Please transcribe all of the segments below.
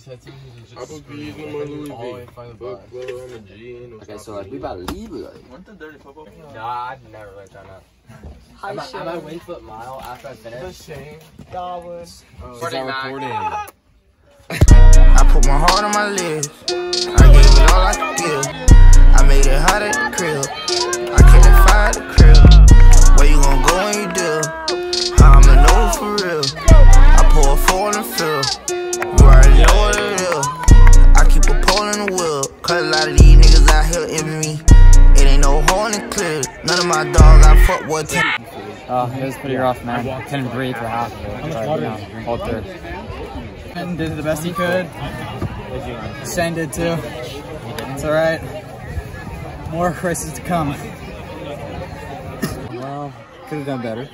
tattoos are just Okay, so like we about to leave. Want the dirty football? Nah, I've never really done that. I'm at Wingfoot Mile after I finish. Shane. Goblins. Is that recording? I put my heart on my lips. I gave it all I could give. I made it hot at the crib. I kept it fire at the crib. Where you gon' go when you deal? I'ma know for real. I pour a four in the field. You already know what it is. I keep a pole in the wheel. Cause a lot of these niggas out here envy me. It ain't no hole in the clear. None of my dogs I fuck with. Oh, it was pretty rough, man. Couldn't breathe for half of it. But, you know, pulled through. And did the best he could. Shane did too. It's alright. More races to come. Well, could have done better.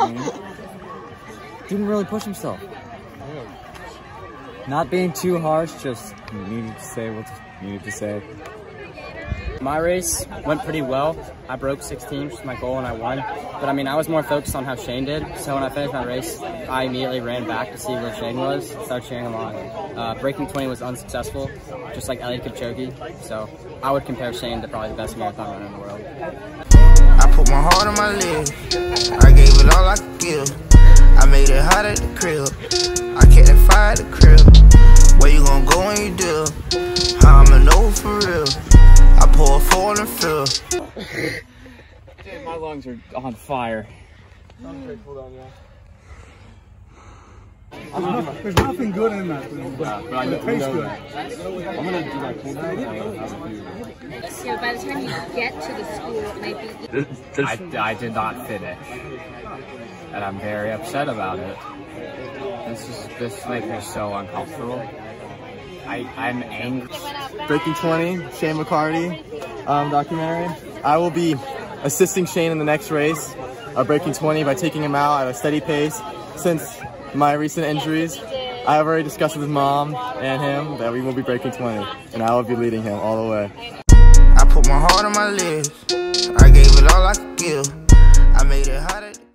Didn't really push himself. Not being too harsh, just needed to say what needed to say. My race went pretty well. I broke 16, which was my goal, and I won. But I mean, I was more focused on how Shane did. So when I finished my race, I immediately ran back to see where Shane was, started cheering him on. Breaking 20 was unsuccessful, just like Elliot Kipchoge. So I would compare Shane to probably the best marathon runner in the world. I put my heart on my lips. I gave it all I could give. I made it hot at the crib. I kept it fire at the crib. Where you gon' go when you deal? I'ma know for real. I pour a four in the field. Dude, my lungs are on fire. There's nothing good in that. It tastes good. I'm gonna do that cold thing. So by the time you get to the school, it might be... I did not finish. And I'm very upset about it. This makes me so uncomfortable. I'm angry. Breaking 20, Shane McCarty documentary. I will be assisting Shane in the next race, breaking 20 by taking him out at a steady pace. Since my recent injuries, I have already discussed with his mom and him that we will be breaking 20, and I will be leading him all the way. I put my heart on my lips. I gave it all I could give. I made it hot at